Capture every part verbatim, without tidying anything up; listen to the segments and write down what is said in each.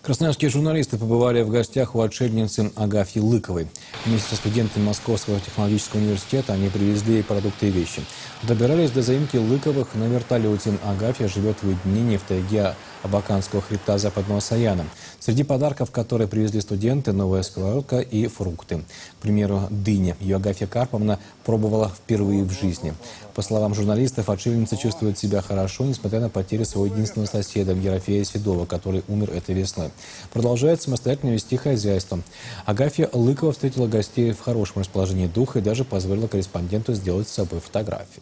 Красноярские журналисты побывали в гостях у отшельницы Агафьи Лыковой. Вместе со студентами Московского технологического университета они привезли ей продукты и вещи. Добирались до заимки Лыковых на вертолете. Агафья живет в уединении в тайге Абаканского хребта Западного Саяна. Среди подарков, которые привезли студенты, новая сковородка и фрукты. К примеру, дыни. Ее Агафья Карповна пробовала впервые в жизни. По словам журналистов, отшельница чувствует себя хорошо, несмотря на потерю своего единственного соседа Ерофея Седова, который умер этой весной. Продолжает самостоятельно вести хозяйство. Агафья Лыкова встретила гостей в хорошем расположении духа и даже позволила корреспонденту сделать с собой фотографию.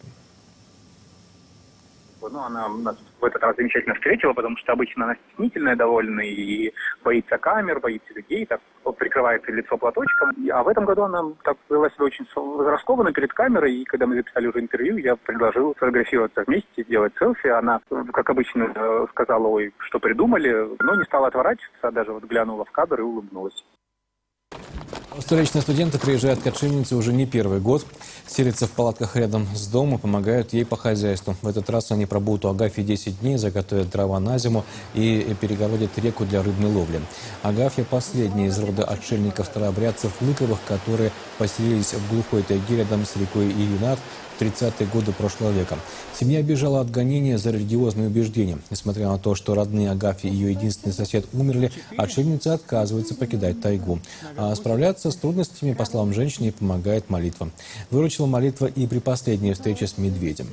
Ну, она нас в этот раз замечательно встретила, потому что обычно она стеснительная довольно и боится камер, боится людей, так прикрывает лицо платочком. А в этом году она так вела себя очень раскованно перед камерой, и когда мы записали уже интервью, я предложил сфотографироваться вместе, сделать селфи. Она, как обычно, сказала: ой, что придумали, но не стала отворачиваться, даже вот глянула в кадр и улыбнулась. Столичные студенты приезжают к отшельнице уже не первый год. Селятся в палатках рядом с домом, помогают ей по хозяйству. В этот раз они пробудут у Агафьи десять дней, заготовят дрова на зиму и перегородят реку для рыбной ловли. Агафья – последняя из рода отшельников-старообрядцев Лыковых, которые поселились в глухой тайге рядом с рекой Иринат в тридцатые годы прошлого века. Семья бежала от гонения за религиозные убеждения. Несмотря на то, что родные Агафьи и ее единственный сосед умерли, отшельница отказывается покидать тайгу. А справляться с трудностями, по словам женщины, помогает молитва. Выручила молитва и при последней встрече с медведем.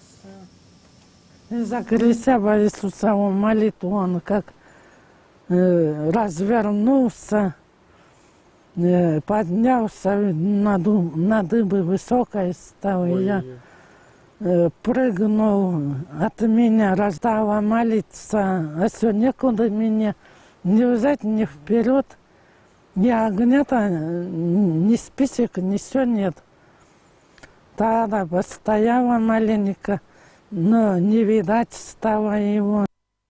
За Христа во Иисусову молитву он как э, развернулся, э, поднялся на, дуб, на дыбы высокой стал. И я э, прыгнул, от меня раздала молиться, а все, некуда меня не взять, ни вперед. Ни огня-то, ни список, ни все нет. Тогда постояла маленько, но не видать стало его.